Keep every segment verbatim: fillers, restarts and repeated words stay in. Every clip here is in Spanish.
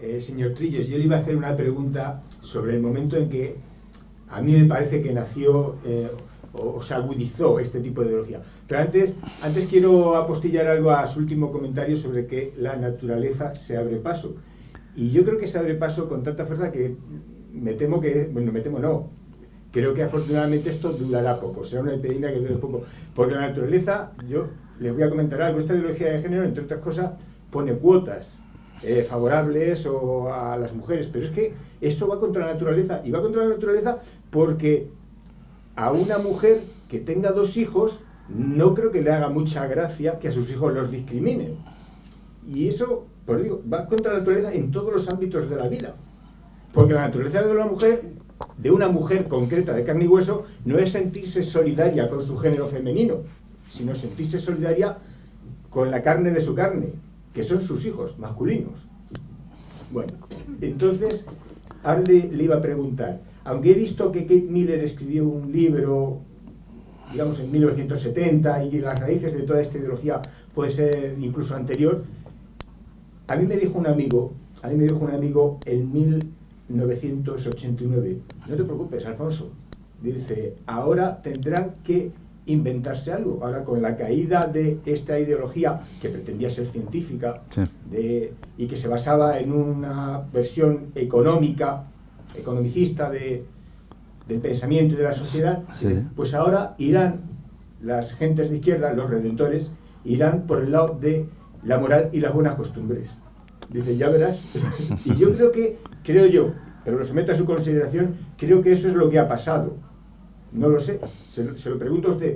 eh, señor Trillo, yo le iba a hacer una pregunta sobre el momento en que a mí me parece que nació eh, o, o se agudizó este tipo de ideología. Pero antes, antes quiero apostillar algo a su último comentario sobre que la naturaleza se abre paso. Y yo creo que se abre paso con tanta fuerza que me temo que, bueno, me temo no, creo que afortunadamente esto durará poco, será una epidemia que dure poco. Porque la naturaleza, yo les voy a comentar algo, esta ideología de género, entre otras cosas, pone cuotas eh, favorables o a las mujeres, pero es que eso va contra la naturaleza, y va contra la naturaleza porque a una mujer que tenga dos hijos, no creo que le haga mucha gracia que a sus hijos los discriminen. Y eso, por digo, va contra la naturaleza en todos los ámbitos de la vida. Porque la naturaleza de una mujer, de una mujer concreta de carne y hueso, no es sentirse solidaria con su género femenino, sino sentirse solidaria con la carne de su carne, que son sus hijos masculinos. Bueno, entonces, ahora le, le iba a preguntar, aunque he visto que Kate Miller escribió un libro, digamos en mil novecientos setenta, y las raíces de toda esta ideología puede ser incluso anterior, a mí me dijo un amigo, a mí me dijo un amigo en mil novecientos ochenta y nueve, no te preocupes, Alfonso, dice, ahora tendrán que inventarse algo, ahora con la caída de esta ideología que pretendía ser científica, sí, de, y que se basaba en una versión económica, economicista de, del pensamiento y de la sociedad, sí, pues ahora irán las gentes de izquierda, los redentores, irán por el lado de la moral y las buenas costumbres. Dice, ya verás. Y yo creo que, creo yo, pero lo someto a su consideración, creo que eso es lo que ha pasado. No lo sé, se, se lo pregunto a usted.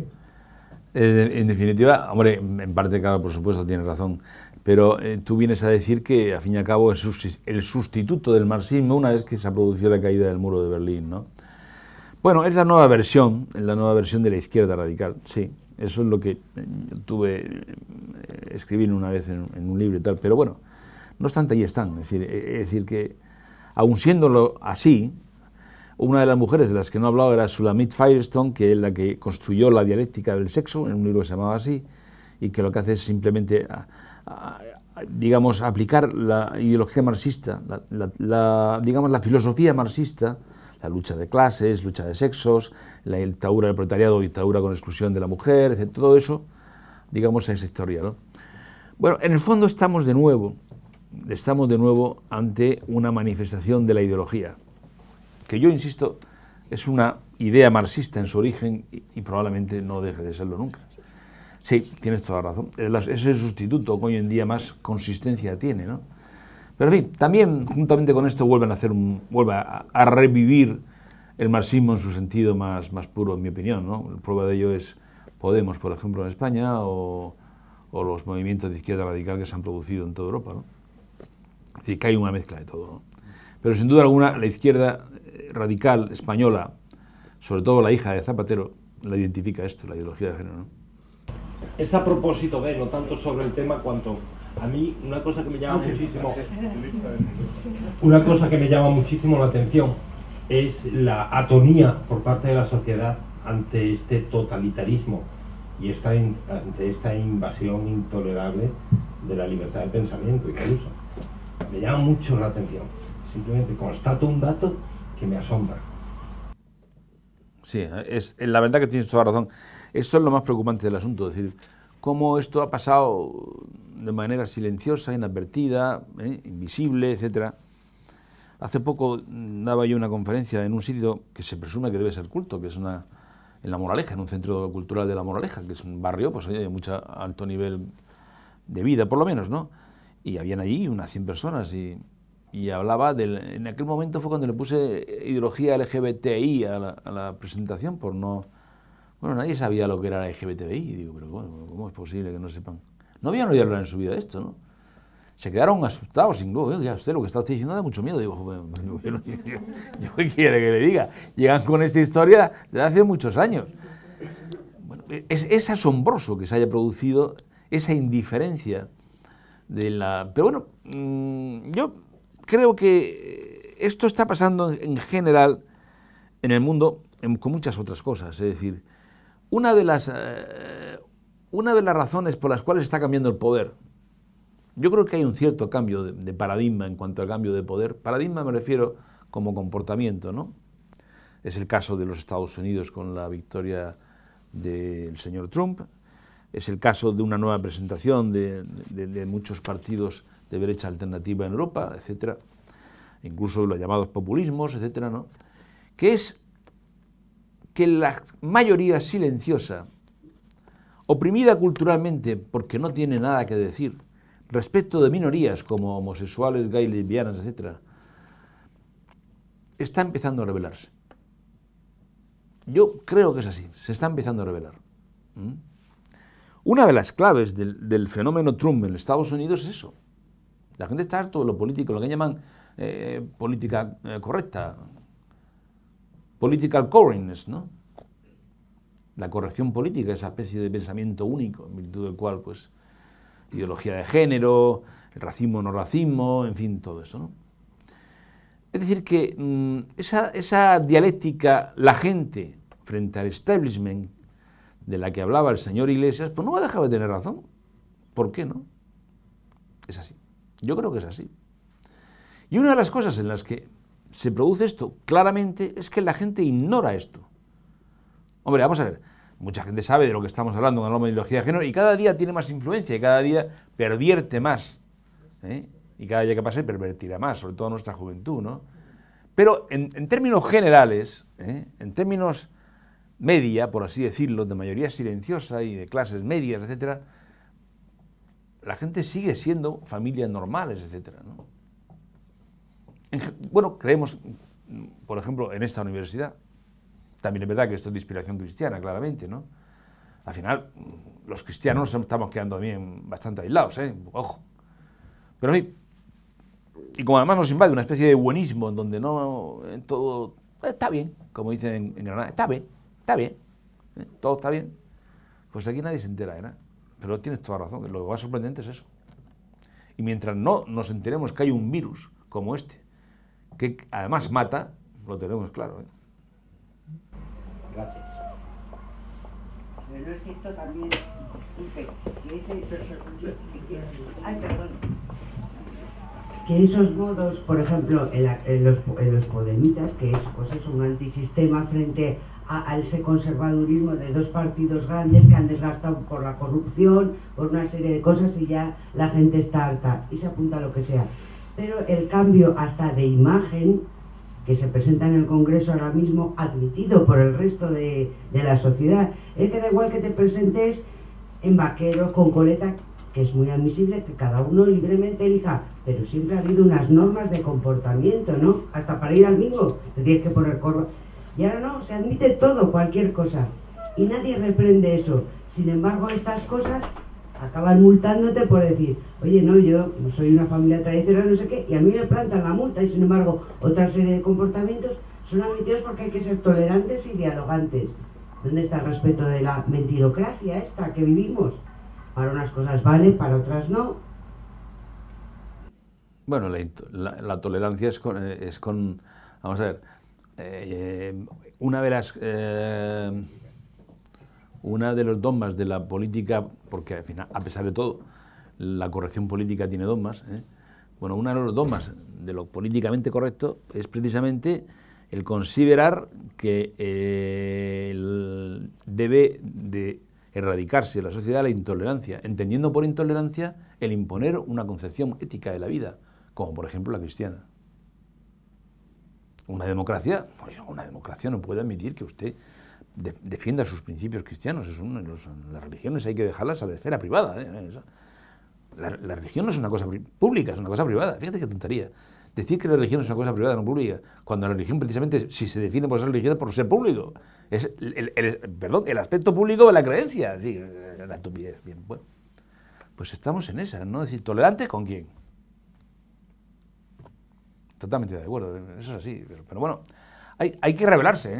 Eh, en definitiva, hombre, en parte, claro, por supuesto, tiene razón, pero eh, tú vienes a decir que, al fin y al cabo, es el sustituto del marxismo una vez que se ha producido la caída del muro de Berlín, ¿no? Bueno, es la nueva versión, es la nueva versión de la izquierda radical, sí, eso es lo que yo tuve, eh, escribí una vez en, en un libro y tal, pero bueno, no obstante, ahí están, es decir, es decir que, aun siéndolo así, una de las mujeres de las que no he hablado era Shulamit Firestone, que es la que construyó la dialéctica del sexo, en un libro que se llamaba así, y que lo que hace es simplemente, a, a, a, digamos, aplicar la ideología marxista, la, la, la, digamos, la filosofía marxista, la lucha de clases, lucha de sexos, la dictadura del proletariado, dictadura con exclusión de la mujer, etcétera, todo eso, digamos, a esa historia, ¿no? Bueno, en el fondo estamos de nuevo, estamos de nuevo ante una manifestación de la ideología, que yo insisto, es una idea marxista en su origen y, y probablemente no deje de serlo nunca. Sí, tienes toda la razón. Es el sustituto que hoy en día más consistencia tiene, ¿no? Pero en fin, también juntamente con esto vuelven a hacer un, vuelve a, a revivir el marxismo en su sentido más, más puro, en mi opinión, ¿no? La prueba de ello es Podemos, por ejemplo, en España, o, o los movimientos de izquierda radical que se han producido en toda Europa, ¿no? Es decir, que hay una mezcla de todo, ¿no? Pero sin duda alguna la izquierda radical española, sobre todo la hija de Zapatero, la identifica esto, la ideología de género, ¿no? Es a propósito de, no tanto sobre el tema cuanto a mí, una cosa que me llama muchísimo, una cosa que me llama muchísimo la atención es la atonía por parte de la sociedad ante este totalitarismo y esta, ante esta invasión intolerable de la libertad de pensamiento incluso. Me llama mucho la atención. Simplemente constato un dato que me asombra. Sí, es, la verdad que tienes toda razón. Esto es lo más preocupante del asunto, es decir, cómo esto ha pasado de manera silenciosa, inadvertida, ¿eh? invisible, etcétera. Hace poco daba yo una conferencia en un sitio que se presume que debe ser culto, que es una, en La Moraleja, en un centro cultural de La Moraleja, que es un barrio pues, de mucho alto nivel de vida, por lo menos, ¿no? Y habían allí unas cien personas y... y hablaba del, en aquel momento fue cuando le puse ideología L G B T I a la, a la presentación, por no, bueno, nadie sabía lo que era la L G B T I, y digo, pero bueno, ¿cómo es posible que no sepan? No habían oído hablar en su vida de esto, ¿no? Se quedaron asustados, sin luego, ya usted lo que está usted diciendo da mucho miedo, digo, bueno, yo, yo, yo, yo qué quiere que le diga, llegan con esta historia desde hace muchos años. Bueno, es, es asombroso que se haya producido esa indiferencia de la, pero bueno, mmm, yo creo que esto está pasando en general en el mundo en, con muchas otras cosas. Es decir, una de, las, eh, una de las razones por las cuales está cambiando el poder yo creo que hay un cierto cambio de, de paradigma en cuanto al cambio de poder. Paradigma me refiero como comportamiento, ¿no? Es el caso de los Estados Unidos con la victoria del señor Trump, es el caso de una nueva presentación de, de, de muchos partidos de derecha alternativa en Europa, etcétera, incluso los llamados populismos, etcétera, ¿no? Que es que la mayoría silenciosa, oprimida culturalmente porque no tiene nada que decir, respecto de minorías como homosexuales, gays, lesbianas, etcétera, está empezando a rebelarse. Yo creo que es así, se está empezando a revelar. ¿Mm? Una de las claves del, del fenómeno Trump en Estados Unidos es eso. La gente está harto de lo político, lo que llaman eh, política eh, correcta, political correctness, ¿no? La corrección política, esa especie de pensamiento único, en virtud del cual, pues, ideología de género, el racismo, no racismo, en fin, todo eso, ¿no? Es decir, que mmm, esa, esa dialéctica, la gente frente al establishment de la que hablaba el señor Iglesias, pues no va a dejar de tener razón. ¿Por qué no? Es así. Yo creo que es así. Y una de las cosas en las que se produce esto claramente es que la gente ignora esto. Hombre, vamos a ver, mucha gente sabe de lo que estamos hablando con la ideología de género y cada día tiene más influencia y cada día pervierte más, ¿eh? Y cada día que pase pervertirá más, sobre todo nuestra juventud, ¿no? Pero en, en términos generales, ¿eh? En términos media, por así decirlo, de mayoría silenciosa y de clases medias, etcétera, la gente sigue siendo familias normales, etcétera, ¿no? En, bueno, creemos, por ejemplo, en esta universidad. También es verdad que esto es de inspiración cristiana, claramente, ¿no? Al final, los cristianos nos estamos quedando también bastante aislados, ¿eh? Ojo. Pero en fin, y como además nos invade una especie de buenismo en donde no, en todo, está bien, como dicen en, en Granada, está bien, está bien, ¿eh? Todo está bien, pues aquí nadie se entera de nada. Pero tienes toda razón, lo más sorprendente es eso. Y mientras no nos enteremos que hay un virus como este, que además mata, lo tenemos claro, ¿eh? Gracias. Pero es cierto también, que ese... Ay, perdón. Que esos modos, por ejemplo, en, la, en, los, en los podemitas, que es pues eso, un antisistema frente a, a ese conservadurismo de dos partidos grandes que han desgastado por la corrupción, por una serie de cosas y ya la gente está harta y se apunta a lo que sea. Pero el cambio hasta de imagen que se presenta en el Congreso ahora mismo, admitido por el resto de, de la sociedad, es que da igual que te presentes en vaquero, con coleta, que es muy admisible que cada uno libremente elija, pero siempre ha habido unas normas de comportamiento, ¿no? Hasta para ir al bingo te tienes que poner corro. Y ahora no, se admite todo, cualquier cosa. Y nadie reprende eso. Sin embargo, estas cosas acaban multándote por decir, oye, no, yo no soy una familia tradicional, no sé qué, y a mí me plantan la multa, y sin embargo, otra serie de comportamientos son admitidos porque hay que ser tolerantes y dialogantes. ¿Dónde está el respeto de la mentirocracia esta que vivimos? Para unas cosas vale, para otras no. Bueno, la, la, la tolerancia es con, es con, vamos a ver, eh, una de las, eh, una de los dogmas de la política, porque al final, a pesar de todo, la corrección política tiene dogmas, ¿eh? Bueno, uno de los dogmas de lo políticamente correcto es precisamente el considerar que eh, el, debe de erradicarse en la sociedad la intolerancia, entendiendo por intolerancia el imponer una concepción ética de la vida, como por ejemplo la cristiana. Una democracia, pues una democracia no puede admitir que usted de, defienda sus principios cristianos. Es un, los, las religiones hay que dejarlas a la esfera privada, ¿eh? La, la religión no es una cosa pública, es una cosa privada. Fíjate qué tontería. Decir que la religión es una cosa privada, no pública, cuando la religión precisamente, si se define por ser religión, es por ser público. Es el, el, el, perdón, el aspecto público de la creencia. Sí, la estupidez. Bien, bueno. Pues estamos en esa, ¿no? Es decir, ¿tolerantes con quién? Totalmente de acuerdo, eso es así. Pero, pero bueno, hay, hay que rebelarse, ¿eh?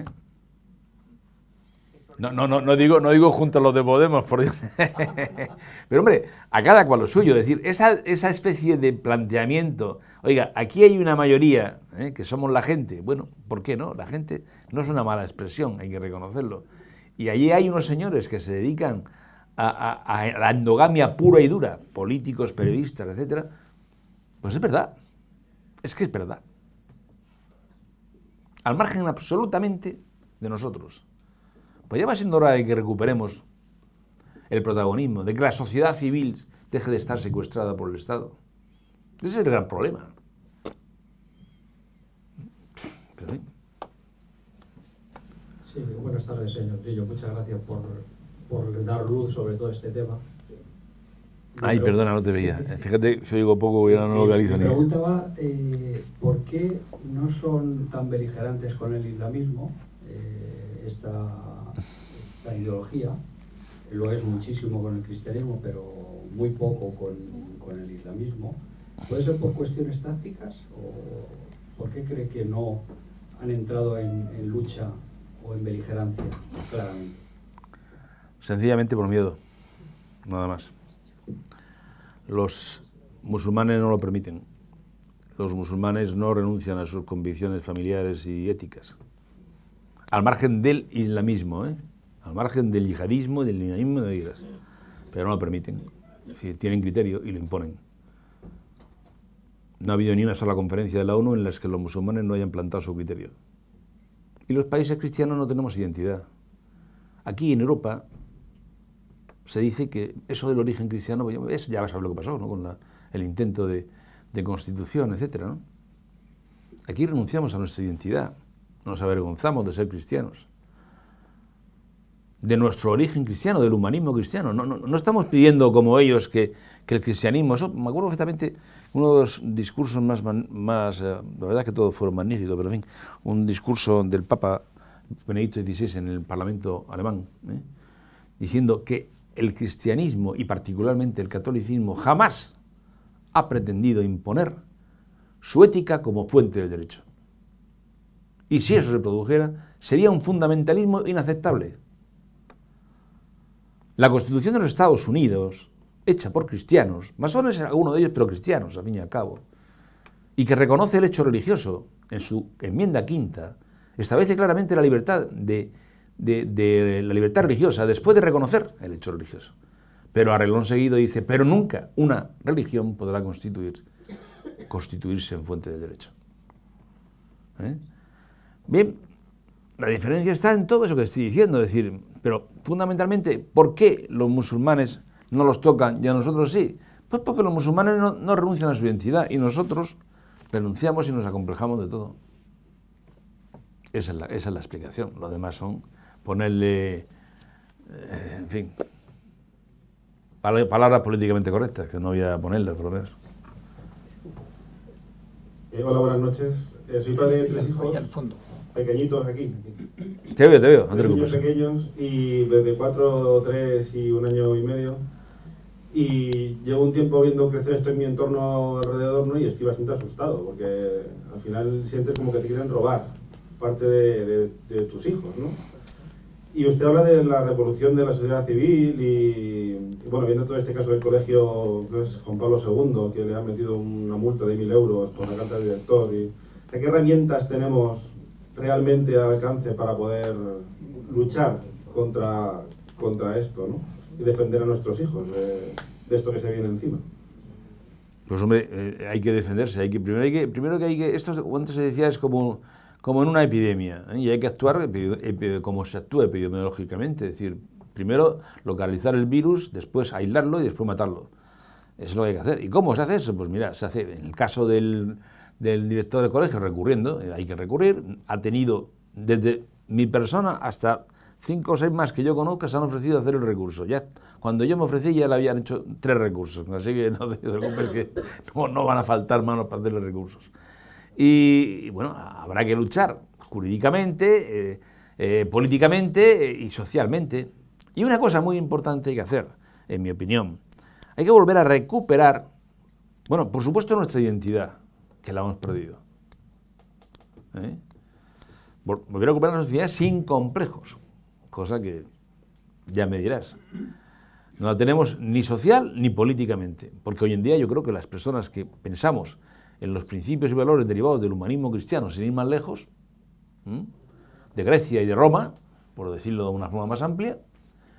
No, no, no, no, digo, no digo junto a los de Podemos, por Dios. Pero hombre, a cada cual lo suyo. Es decir, esa, esa especie de planteamiento, oiga, aquí hay una mayoría, ¿eh? Que somos la gente. Bueno, ¿por qué no? La gente no es una mala expresión, hay que reconocerlo. Y allí hay unos señores que se dedican a, a, a la endogamia pura y dura, políticos, periodistas, etcétera, pues es verdad, es que es verdad. Al margen absolutamente de nosotros. Pues ya va siendo hora de que recuperemos el protagonismo, de que la sociedad civil deje de estar secuestrada por el Estado. Ese es el gran problema. Pero, ¿sí? Sí, buenas tardes, señor Trillo. Muchas gracias por, por dar luz sobre todo este tema. Ay, Pero, perdona, no te veía. sí, Fíjate, yo digo poco y ahora no lo localizo me ni. preguntaba eh, por qué no son tan beligerantes con el islamismo, eh, esta, esta ideología. Lo es muchísimo con el cristianismo, pero muy poco con, con el islamismo. ¿Puede ser por cuestiones tácticas o por qué cree que no han entrado en, en lucha o en beligerancia, claramente? Sencillamente por miedo, nada más. Los musulmanes no lo permiten. Los musulmanes no renuncian a sus convicciones familiares y éticas. Al margen del islamismo, ¿eh? Al margen del yihadismo y del islamismo de digas. Pero no lo permiten. Es decir, tienen criterio y lo imponen. No ha habido ni una sola conferencia de la ONU en la que los musulmanes no hayan plantado su criterio. Y los países cristianos no tenemos identidad. Aquí en Europa se dice que eso del origen cristiano, pues ya vas a ver lo que pasó, ¿no? Con la, el intento de, de constitución, etcétera, ¿no? Aquí renunciamos a nuestra identidad, nos avergonzamos de ser cristianos, de nuestro origen cristiano, del humanismo cristiano. No, no, no estamos pidiendo como ellos que, que el cristianismo, eso me acuerdo perfectamente, uno de los discursos más, más eh, la verdad que todos fueron magníficos, pero en fin, un discurso del Papa Benedicto dieciséis en el Parlamento alemán, ¿eh? Diciendo que el cristianismo y particularmente el catolicismo jamás ha pretendido imponer su ética como fuente del derecho. Y si eso se produjera, sería un fundamentalismo inaceptable. La Constitución de los Estados Unidos, hecha por cristianos, masones algunos de ellos, pero cristianos, al fin y al cabo, y que reconoce el hecho religioso en su enmienda quinta, establece claramente la libertad de De, de la libertad religiosa después de reconocer el hecho religioso. Pero a renglón seguido dice, pero nunca una religión podrá constituir, constituirse en fuente de derecho. ¿Eh? Bien, la diferencia está en todo eso que estoy diciendo, es decir, pero fundamentalmente, ¿por qué los musulmanes no los tocan y a nosotros sí? Pues porque los musulmanes no, no renuncian a su identidad y nosotros renunciamos y nos acomplejamos de todo. Esa es la, esa es la explicación. Lo demás son ponerle, eh, en fin, palabras políticamente correctas, que no voy a ponerlas, por lo menos. Eh, hola, buenas noches. Eh, soy padre de tres hijos pequeñitos aquí. Te veo, te veo. No te Tres niños preocupes. pequeños y desde cuatro, tres y un año y medio. Y llevo un tiempo viendo crecer esto en mi entorno alrededor, ¿no? Y estoy bastante asustado, porque al final sientes como que te quieren robar parte de, de, de tus hijos, ¿no? Y usted habla de la revolución de la sociedad civil y, y bueno, viendo todo este caso del colegio, que es Juan Pablo segundo, que le han metido una multa de mil euros por la carta del director, y ¿qué herramientas tenemos realmente al alcance para poder luchar contra, contra esto, ¿no? Y defender a nuestros hijos de, de esto que se viene encima? Pues hombre, eh, hay que defenderse, hay que primero hay que primero que hay que esto antes se decía es como como en una epidemia, ¿eh? Y hay que actuar como se actúa epidemiológicamente, es decir, primero localizar el virus, después aislarlo y después matarlo. Eso es lo que hay que hacer. ¿Y cómo se hace eso? Pues mira, se hace en el caso del, del director de colegio recurriendo, hay que recurrir, ha tenido desde mi persona hasta cinco o seis más que yo conozco se han ofrecido a hacer el recurso. Ya cuando yo me ofrecí ya le habían hecho tres recursos, así que no te preocupes que no, no van a faltar manos para hacerle recursos. Y, y bueno, habrá que luchar jurídicamente, eh, eh, políticamente eh, y socialmente. Y una cosa muy importante hay que hacer, en mi opinión, hay que volver a recuperar, bueno, por supuesto nuestra identidad, que la hemos perdido. ¿Eh? Volver a recuperar nuestra identidad sin complejos, cosa que ya me dirás. No la tenemos ni social ni políticamente, porque hoy en día yo creo que las personas que pensamos en los principios y valores derivados del humanismo cristiano, sin ir más lejos, ¿m? de Grecia y de Roma, por decirlo de una forma más amplia,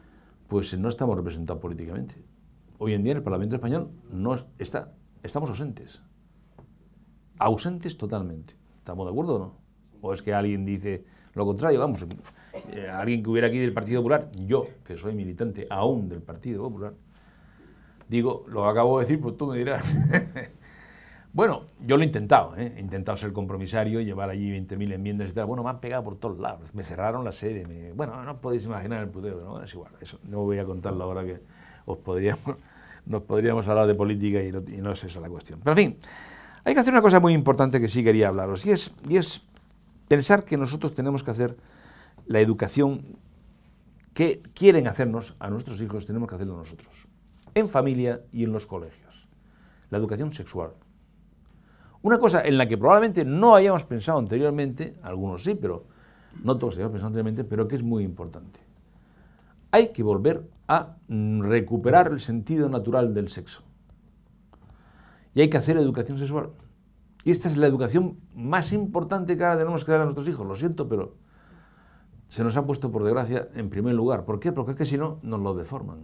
pues no estamos representados políticamente. Hoy en día en el Parlamento Español no está, estamos ausentes. Ausentes totalmente. ¿Estamos de acuerdo o no? ¿O es que alguien dice lo contrario? Vamos, eh, alguien que hubiera aquí del Partido Popular, yo, que soy militante aún del Partido Popular, digo, lo acabo de decir, pues tú me dirás. Bueno, yo lo he intentado, ¿eh? He intentado ser compromisario, llevar allí veinte mil enmiendas y tal. Bueno, me han pegado por todos lados, me cerraron la sede. Me... Bueno, no podéis imaginar el puteo, ¿no? Es igual, eso no voy a contarlo ahora que os podríamos, nos podríamos hablar de política y no, y no es esa la cuestión. Pero en fin, hay que hacer una cosa muy importante que sí quería hablaros, y es, y es pensar que nosotros tenemos que hacer la educación que quieren hacernos a nuestros hijos, tenemos que hacerlo nosotros, en familia y en los colegios. La educación sexual. Una cosa en la que probablemente no hayamos pensado anteriormente, algunos sí, pero no todos hayamos pensado anteriormente, pero que es muy importante. Hay que volver a recuperar el sentido natural del sexo. Y hay que hacer educación sexual. Y esta es la educación más importante que ahora tenemos que dar a nuestros hijos. Lo siento, pero se nos ha puesto, por desgracia, en primer lugar. ¿Por qué? Porque es que si no, nos lo deforman.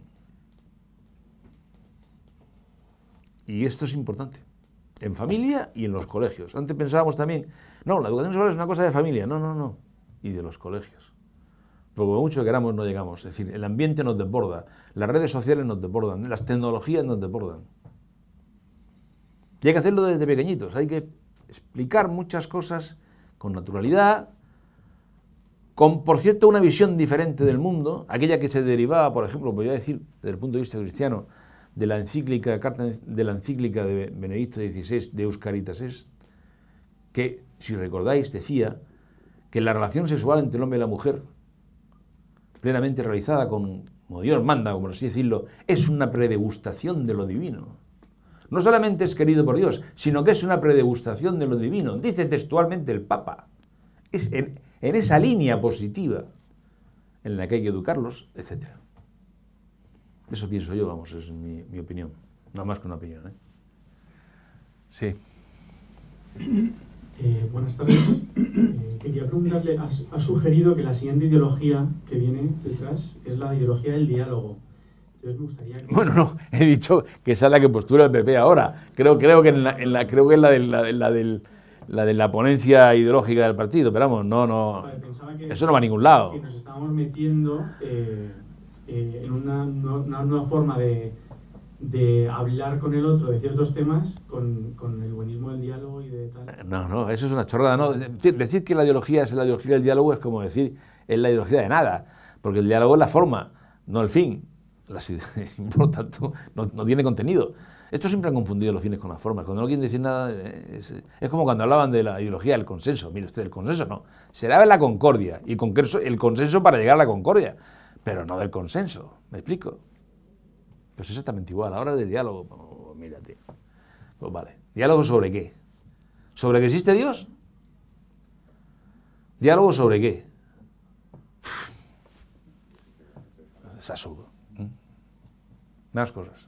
Y esto es importante. En familia y en los colegios. Antes pensábamos también, no, la educación sexual es una cosa de familia. No, no, no. Y de los colegios. Porque como mucho que queramos no llegamos. Es decir, el ambiente nos desborda, las redes sociales nos desbordan, las tecnologías nos desbordan. Y hay que hacerlo desde pequeñitos. Hay que explicar muchas cosas con naturalidad, con, por cierto, una visión diferente del mundo, aquella que se derivaba, por ejemplo, voy a decir, desde el punto de vista cristiano, de la encíclica, carta de la encíclica de Benedicto dieciséis, Deus Caritas Est, que, si recordáis, decía que la relación sexual entre el hombre y la mujer, plenamente realizada con, como Dios manda, como así decirlo, es una predegustación de lo divino. No solamente es querido por Dios, sino que es una predegustación de lo divino. Dice textualmente el Papa. Es en, en esa línea positiva en la que hay que educarlos, etcétera. Eso pienso yo, vamos, es mi, mi opinión. No más que una opinión, ¿eh? Sí. Eh, buenas tardes. Eh, quería preguntarle, has, has sugerido que la siguiente ideología que viene detrás es la ideología del diálogo. Entonces me gustaría que... Bueno, no, he dicho que esa es la que postura el P P ahora. Creo, creo que en la, en la, creo que es la de la, la, del, la de la ponencia ideológica del partido, pero vamos, no, no, vale, que, eso no va a ningún lado. Que nos estábamos metiendo eh, eh, en una, una nueva forma de, de hablar con el otro de ciertos temas con, con el buenismo del diálogo y de tal. No, no, eso es una chorrada. No, decir que la ideología es la ideología del diálogo es como decir es la ideología de nada, porque el diálogo es la forma, no el fin. Las, por tanto, no, no tiene contenido. Esto siempre han confundido los fines con las formas. Cuando no quieren decir nada, es, es como cuando hablaban de la ideología del consenso. Mire usted, el consenso no. Será la concordia, y con el consenso para llegar a la concordia, pero no del consenso. ¿Me explico? Pues exactamente igual. Ahora del diálogo, oh, mírate. Pues vale. ¿Diálogo sobre qué? ¿Sobre que existe Dios? ¿Diálogo sobre qué? Es absurdo. Más cosas.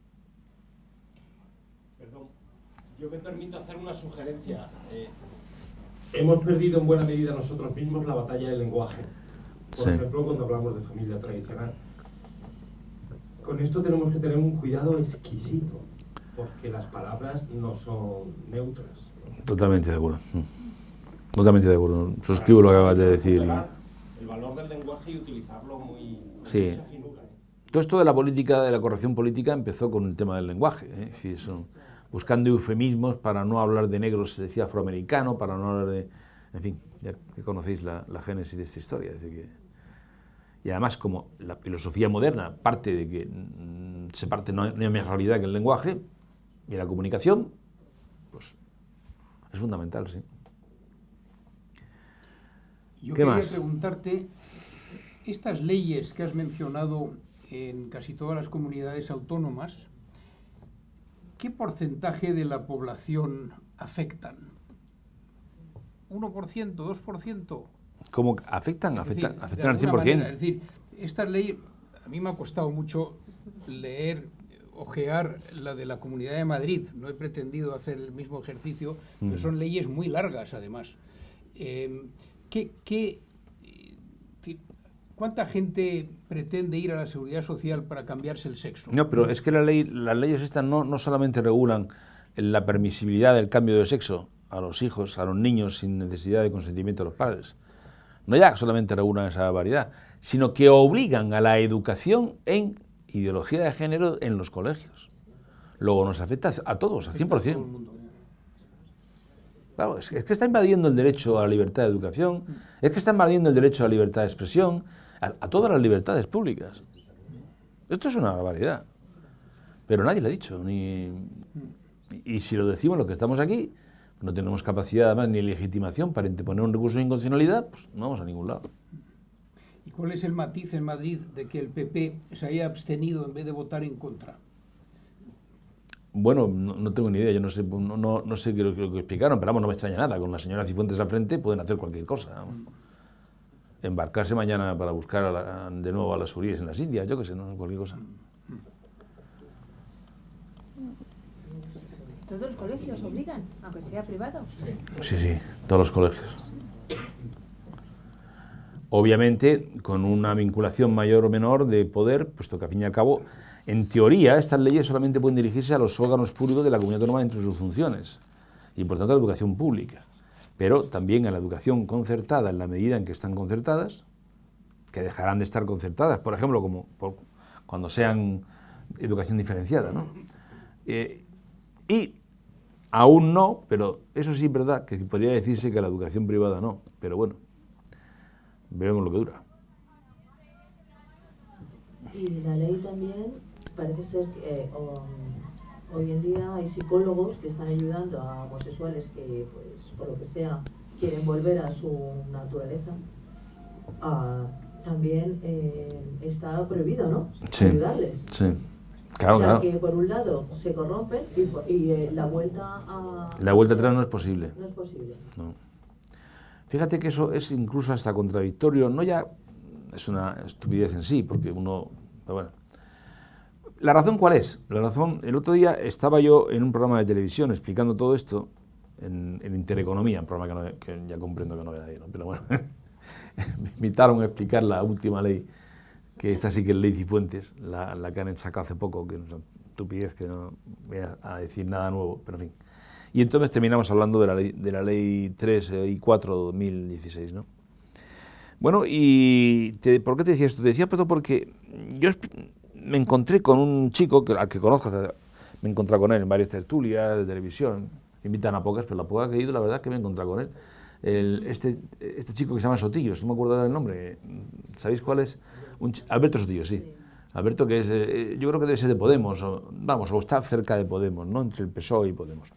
Perdón, yo me permito hacer una sugerencia. Eh, hemos perdido en buena medida nosotros mismos la batalla del lenguaje. Por sí. ejemplo, cuando hablamos de familia tradicional. Con esto tenemos que tener un cuidado exquisito, porque las palabras no son neutras. Totalmente de acuerdo. Totalmente de acuerdo. Suscribo lo que acabas de decir. El valor del lenguaje y utilizarlo muy... Sí. Mucha finura. Todo esto de la política, de la corrección política, empezó con el tema del lenguaje, ¿eh? Es decir, son, buscando eufemismos para no hablar de negros, se decía afroamericano, para no hablar de... En fin, ya que conocéis la, la génesis de esta historia. Es decir, que, y además, como la filosofía moderna parte de que mmm, se parte no, no hay más realidad que el lenguaje y la comunicación, pues es fundamental, sí. Yo ¿Qué quería más? preguntarte, estas leyes que has mencionado en casi todas las comunidades autónomas, ¿qué porcentaje de la población afectan? ¿uno por ciento, dos por ciento? ¿Cómo afectan? Afectan, decir, afectan al cien por ciento. Manera, es decir, estas leyes, a mí me ha costado mucho leer, ojear la de la Comunidad de Madrid. No he pretendido hacer el mismo ejercicio, mm. pero son leyes muy largas, además. Eh, ¿qué, qué, ¿Cuánta gente pretende ir a la Seguridad Social para cambiarse el sexo? No, pero es que la ley, las leyes estas no, no solamente regulan la permisibilidad del cambio de sexo a los hijos, a los niños, sin necesidad de consentimiento de los padres. No ya solamente regulan esa variedad, sino que obligan a la educación en ideología de género en los colegios. Luego nos afecta a todos, al cien por cien. Claro, es que, es que está invadiendo el derecho a la libertad de educación, es que está invadiendo el derecho a la libertad de expresión, a, a todas las libertades públicas. Esto es una barbaridad. Pero nadie lo ha dicho. Ni, y, y si lo decimos los que estamos aquí, no tenemos capacidad además ni legitimación para interponer un recurso de inconstitucionalidad, pues no vamos a ningún lado. ¿Y cuál es el matiz en Madrid de que el P P se haya abstenido en vez de votar en contra? Bueno, no, no tengo ni idea, yo no sé, no, no, no sé qué lo, lo que explicaron, pero vamos, no me extraña nada. Con la señora Cifuentes al frente pueden hacer cualquier cosa. Vamos. Embarcarse mañana para buscar a la, de nuevo a las Uríes en las Indias, yo qué sé, ¿no? Cualquier cosa. ¿Todos los colegios obligan, aunque sea privado? Sí, sí, todos los colegios. Obviamente, con una vinculación mayor o menor de poder, puesto que al fin y al cabo, en teoría, estas leyes solamente pueden dirigirse a los órganos públicos de la comunidad autónoma entre sus funciones, y por tanto a la educación pública, pero también a la educación concertada en la medida en que están concertadas, que dejarán de estar concertadas, por ejemplo, como por, cuando sean educación diferenciada, ¿no? Eh, y aún no, pero eso sí es verdad, que podría decirse que la educación privada no, pero bueno, veremos lo que dura. Y la ley también parece ser que eh, um, hoy en día hay psicólogos que están ayudando a homosexuales que, pues, por lo que sea, quieren volver a su naturaleza. Uh, también eh, está prohibido, ¿no? Sí, ayudarles. Sí. Claro, o sea, claro. que por un lado se corrompen y, y eh, la vuelta a... La vuelta atrás no es posible. No es posible. No. Fíjate que eso es incluso hasta contradictorio, no ya es una estupidez en sí, porque uno... Bueno. ¿La razón cuál es? La razón, el otro día estaba yo en un programa de televisión explicando todo esto, en, en Intereconomía, un programa que, no, que ya comprendo que no ve nadie, ¿no? Pero bueno, me invitaron a explicar la última ley, que esta sí que es ley Cifuentes, la, la que han sacado hace poco, que es una estupidez que no voy a, a decir nada nuevo, pero en fin. Y entonces terminamos hablando de la ley, de la ley tres y cuatro de dos mil dieciséis, ¿no? Bueno, y te, ¿por qué te decía esto? Te decía pero porque yo me encontré con un chico, que, al que conozco, me he encontrado con él en varias tertulias de televisión, me invitan a pocas, pero la poca que he ido, la verdad es que me he encontrado con él. El, este, este chico que se llama Sotillos, no me acuerdo del nombre, ¿sabéis cuál es? Un, Alberto Sotillos, sí. Alberto, que es, eh, yo creo que debe ser de Podemos, o, vamos, o está cerca de Podemos, ¿no? Entre el P S O E y Podemos.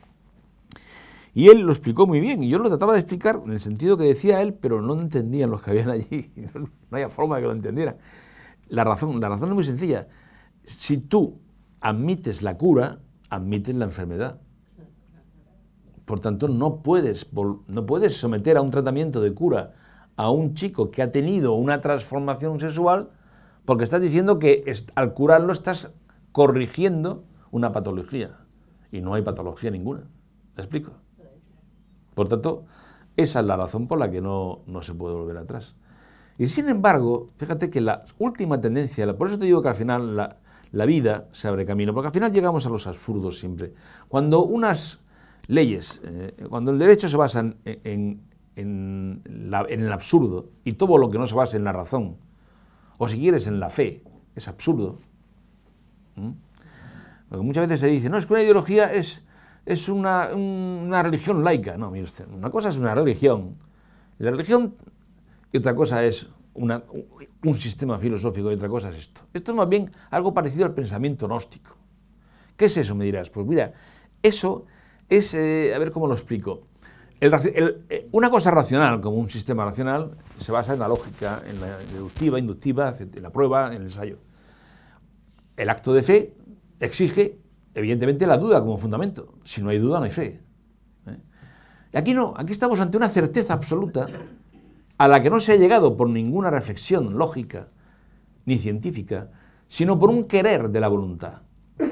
Y él lo explicó muy bien, y yo lo trataba de explicar en el sentido que decía él, pero no entendían los que habían allí, no había forma de que lo entendieran. La razón, la razón es muy sencilla. Si tú admites la cura, admites la enfermedad. Por tanto, no puedes, no puedes someter a un tratamiento de cura a un chico que ha tenido una transformación sexual, porque estás diciendo que al curarlo estás corrigiendo una patología, y no hay patología ninguna. ¿Me explico? Por tanto, esa es la razón por la que no, no se puede volver atrás. Y sin embargo, fíjate que la última tendencia, por eso te digo que al final la, la vida se abre camino, porque al final llegamos a los absurdos siempre. Cuando unas leyes, eh, cuando el derecho se basa en, en, en, la, en el absurdo, y todo lo que no se basa en la razón, o si quieres en la fe, es absurdo. ¿Mm? Porque muchas veces se dice, no, es que una ideología es... es una, una religión laica. No, mire usted, una cosa es una religión, la religión, y otra cosa es una, un sistema filosófico, y otra cosa es esto. Esto es más bien algo parecido al pensamiento gnóstico. ¿Qué es eso, me dirás? Pues mira, eso es, eh, a ver cómo lo explico. El, el, eh, una cosa racional, como un sistema racional, se basa en la lógica, en la deductiva, inductiva, en la prueba, en el ensayo. El acto de fe exige evidentemente la duda como fundamento. Si no hay duda, no hay fe. ¿Eh? Y aquí no, aquí estamos ante una certeza absoluta a la que no se ha llegado por ninguna reflexión lógica ni científica, sino por un querer de la voluntad.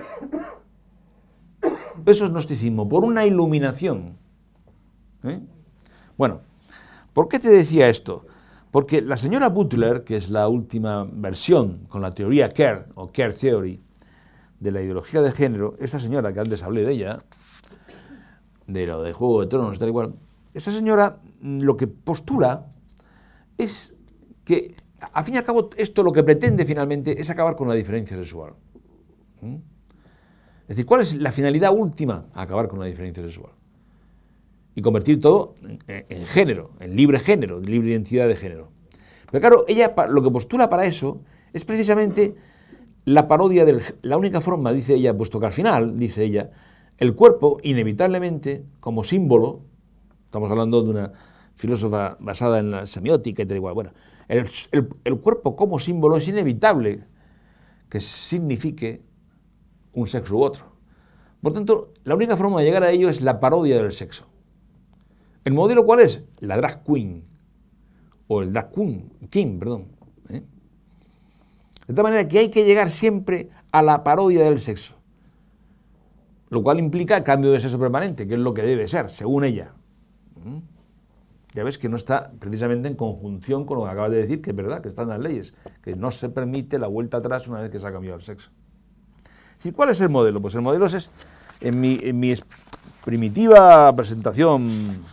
Eso es gnosticismo, por una iluminación. ¿Eh? Bueno, ¿por qué te decía esto? Porque la señora Butler, que es la última versión con la teoría Care, o Care Theory, de la ideología de género, esta señora, que antes hablé de ella, de lo de Juego de Tronos, tal igual, esa señora lo que postula es que, al fin y al cabo, esto lo que pretende finalmente es acabar con la diferencia sexual. ¿Mm? Es decir, ¿cuál es la finalidad última? Acabar con la diferencia sexual. Y convertir todo en, en género, en libre género, en libre identidad de género. Pero claro, ella lo que postula para eso es precisamente la parodia del... La única forma, dice ella, puesto que al final, dice ella, el cuerpo, inevitablemente, como símbolo, estamos hablando de una filósofa basada en la semiótica y tal igual, bueno, el, el, el cuerpo como símbolo es inevitable que signifique un sexo u otro. Por tanto, la única forma de llegar a ello es la parodia del sexo. ¿El modelo cuál es? La drag queen, o el drag queen, king, perdón. ¿eh? De tal manera que hay que llegar siempre a la parodia del sexo, lo cual implica cambio de sexo permanente, que es lo que debe ser, según ella. ¿Mm? Ya ves que no está precisamente en conjunción con lo que acabas de decir, que es verdad, que están las leyes, que no se permite la vuelta atrás una vez que se ha cambiado el sexo. ¿Y cuál es el modelo? Pues el modelo es, en mi, en mi primitiva presentación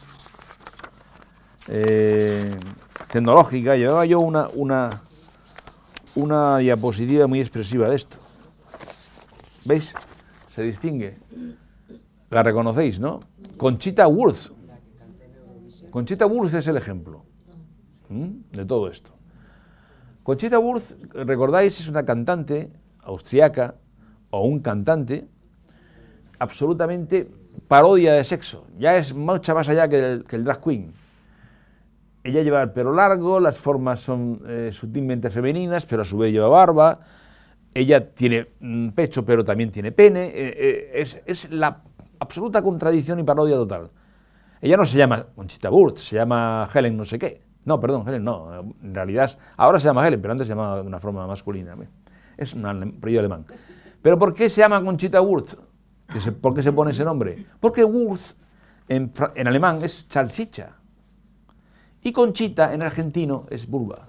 eh, tecnológica, llevaba yo una, una, una diapositiva muy expresiva de esto. ¿Veis? Se distingue. La reconocéis, ¿no? Conchita Wurst. Conchita Wurst es el ejemplo ¿m? de todo esto. Conchita Wurst, recordáis, es una cantante austriaca, o un cantante, absolutamente parodia de sexo. Ya es mucho más allá que el, que el drag queen. Ella lleva el pelo largo, las formas son eh, sutilmente femeninas, pero a su vez lleva barba. Ella tiene mm, pecho, pero también tiene pene. Eh, eh, es, es la absoluta contradicción y parodia total. Ella no se llama Conchita Wurst, se llama Helen no sé qué. No, perdón, Helen no. En realidad, ahora se llama Helen, pero antes se llamaba de una forma masculina. Es un apellido alemán. ¿Pero por qué se llama Conchita Wurst? ¿Por qué se pone ese nombre? Porque Wurst en, en alemán es salchicha. Y Conchita en argentino es vulva.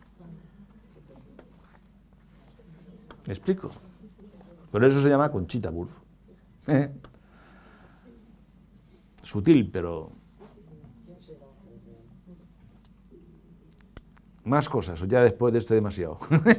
¿Me explico? Por eso se llama Conchita Wurst. ¿Eh? Sutil, pero... Más cosas, o ya después de esto demasiado.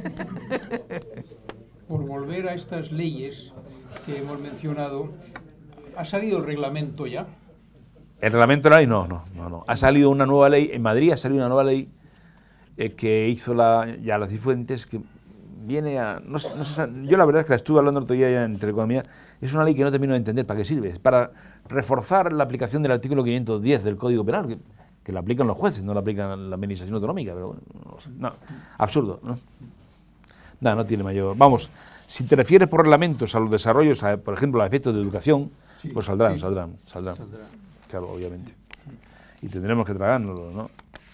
Por volver a estas leyes que hemos mencionado, ¿ha salido el reglamento ya? El reglamento de la ley no, no, no, no. Ha salido una nueva ley, en Madrid ha salido una nueva ley eh, que hizo la, ya la Cifuentes, que viene a... No, no sé, yo la verdad es que la estuve hablando el otro día ya en Teleeconomía, es una ley que no termino de entender para qué sirve. Es para reforzar la aplicación del artículo quinientos diez del Código Penal, que, que la aplican los jueces, no la aplican la Administración Autonómica, pero bueno, no, no, absurdo, ¿no? No, no tiene mayor... Vamos, si te refieres por reglamentos a los desarrollos, a, por ejemplo, a efectos de educación, sí, pues saldrán, sí. saldrán, saldrán, saldrán. Claro, obviamente. Y tendremos que tragárnoslo, ¿no?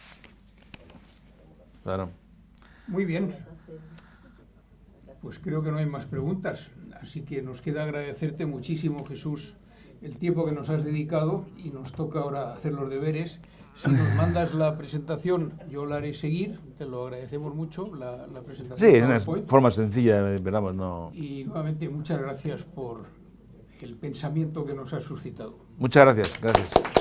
Claro. Muy bien. Pues creo que no hay más preguntas. Así que nos queda agradecerte muchísimo, Jesús, el tiempo que nos has dedicado, y nos toca ahora hacer los deberes. Si nos mandas la presentación, yo la haré seguir, te lo agradecemos mucho, la, la presentación. Sí, de una forma sencilla, esperamos, no... Y nuevamente muchas gracias por el pensamiento que nos has suscitado. Muchas gracias, gracias.